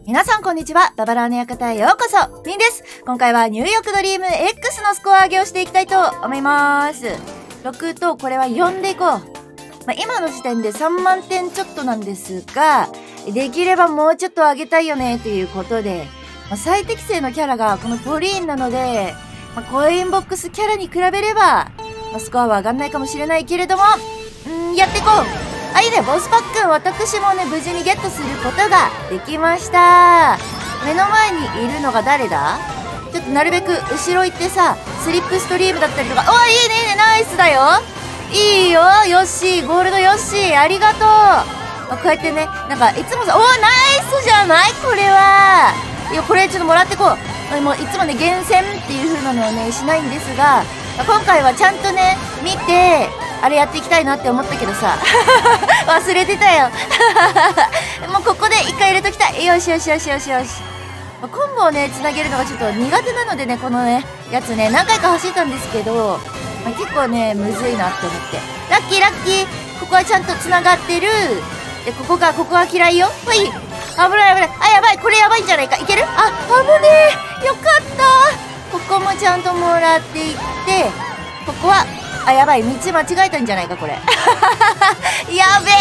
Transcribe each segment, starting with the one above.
皆さんこんにちは。ババラーの館へようこそ。ミンです。今回はニューヨークドリーム X のスコア上げをしていきたいと思います。6とこれは4でいこう。今の時点で3万点ちょっとなんですが、できればもうちょっと上げたいよねということで、最適正のキャラがこのポリーンなので、コインボックスキャラに比べれば、スコアは上がんないかもしれないけれども、やっていこう。いいね、ボスパックン、私もね、無事にゲットすることができました。目の前にいるのが誰だ？ちょっとなるべく後ろ行ってさ、スリップストリームだったりとか、おい、いいね、いいね、ナイスだよ。いいよ、ヨッシー、ゴールドヨッシー、ありがとう。こうやってね、なんか、いつもさ、ナイスじゃないこれは。いや、これちょっともらってこう。もういつもね、厳選っていう風なのはね、しないんですが、今回はちゃんとね、見て、あれやっていきたいなって思ったけどさ。忘れてたよ。もうここで一回入れときたい。よしよしよしよしよし。コンボをね、つなげるのがちょっと苦手なのでね、このね、やつね、何回か走ったんですけど、結構ね、むずいなって思って。ラッキーラッキー。ここはちゃんとつながってる。で、ここは嫌いよ。ほい。危ない危ない。やばい。これやばいんじゃないか。いける？危ねえ。よかった。ここもちゃんともらっていって、ここは、やばい。道間違えたんじゃないか、これ。やべえ。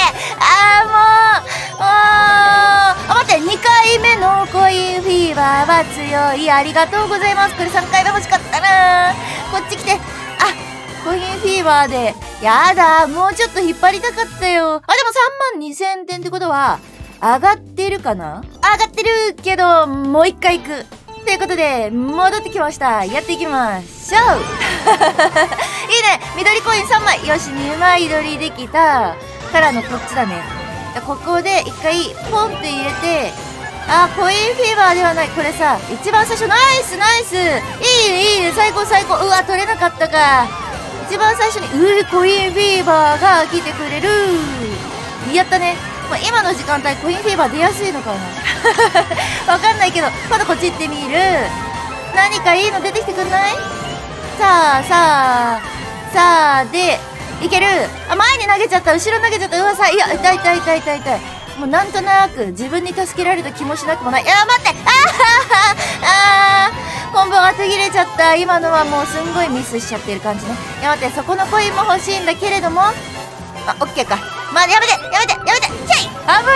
待って、2回目のコインフィーバーは強い。ありがとうございます。これ3回目欲しかったな。こっち来て。コインフィーバーで。やだ。もうちょっと引っ張りたかったよ。でも3万2000点ってことは、上がってるかな？上がってるけど、もう一回行く。ということで、戻ってきました。やっていきましょう。いいね。緑コイン3枚。よし、2枚取りできた。からのこっちだね。ここで一回、ポンって入れて、コインフィーバーではない。これさ、一番最初、ナイスナイス。いいね、最高最高。うわ、取れなかったか。一番最初に、コインフィーバーが来てくれる。やったね。今の時間帯、コインフィーバー出やすいのかなわかんないけど、まだこっち行ってみる。何かいいの出てきてくんない？さあ、で、いける。前に投げちゃった、後ろ投げちゃった。うわさ、いや、痛い。もうなんとなく自分に助けられた気もしなくもない。待って、コンボが途切れちゃった。今のはもうすんごいミスしちゃってる感じね。待って、そこのコインも欲しいんだけれども、オッケーか。やめてチェイ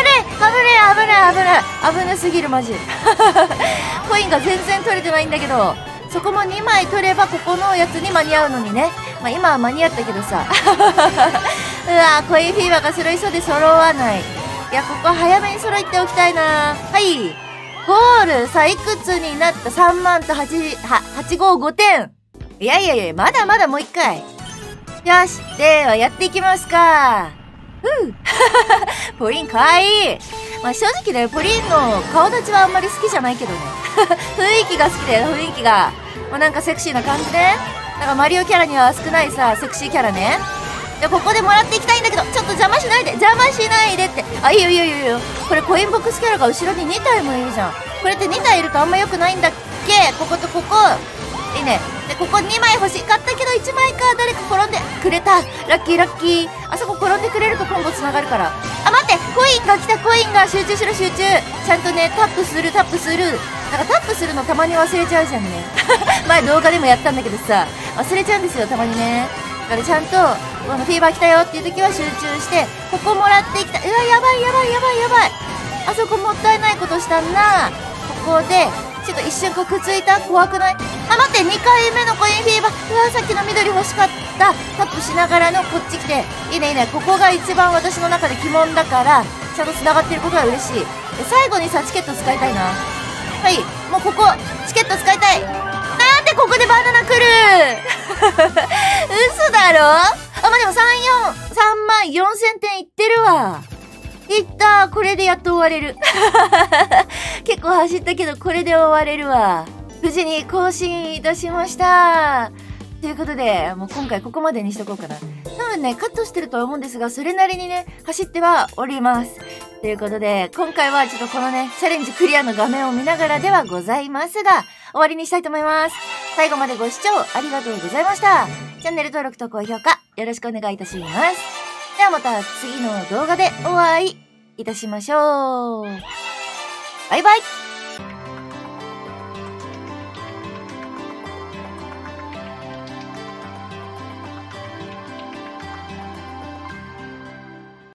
危なすぎる、マジ。コインが全然取れてないんだけど、そこも2枚取ればここのやつに間に合うのにね。今は間に合ったけどさ。うわコインフィーバーが揃いそうで揃わない。いや、ここ早めに揃えておきたいな。はい。ゴール、さあ、いくつになった？ 3 万と855点。いや、まだまだもう一回。よし、ではやっていきますか。ポリンかわいい。正直ね、ポリンの顔立ちはあんまり好きじゃないけどね。雰囲気が好きだよ、雰囲気が。なんかセクシーな感じね。なんかマリオキャラには少ないさ、セクシーキャラね。で、ここでもらっていきたいんだけど、ちょっと邪魔しないでって。いいよ。これコインボックスキャラが後ろに2体もいるじゃん。これって2体いるとあんま良くないんだっけ？こことここ。いいね。で、ここ2枚欲しかったけど1枚か。誰か転んでくれた。ラッキー。あそこ転んでくれるとコンボつながるから。待って、コインが来た。集中しろ。ちゃんとね、タップする。なんかタップするのたまに忘れちゃうじゃんね。前動画でもやったんだけどさ、忘れちゃうんですよ、たまにね。だからちゃんと、フィーバー来たよっていう時は集中して、ここもらっていきた。うわ、やばい。あそこもったいないことしたんな。ここで、ちょっと一瞬こうくっついた。怖くない？待って、2回目のコインフィーバー。うわ、さっきの緑欲しかった。タップしながらのこっち来て。いいね。ここが一番私の中で鬼門だから、ちゃんと繋がってることは嬉しい。で、最後にさ、チケット使いたいな。はい、もうここ、チケット使いたい。なんでここでバナナ来る嘘だろ？でも3万4000点いってるわ。いったー。これでやっと終われる。結構走ったけど、これで終われるわ。無事に更新いたしました。ということで、もう今回ここまでにしとこうかな。多分ね、カットしてるとは思うんですが、それなりにね、走ってはおります。ということで、今回はちょっとこのね、チャレンジクリアの画面を見ながらではございますが、終わりにしたいと思います。最後までご視聴ありがとうございました。チャンネル登録と高評価、よろしくお願いいたします。ではまた次の動画でお会いいたしましょう。 バイバイ。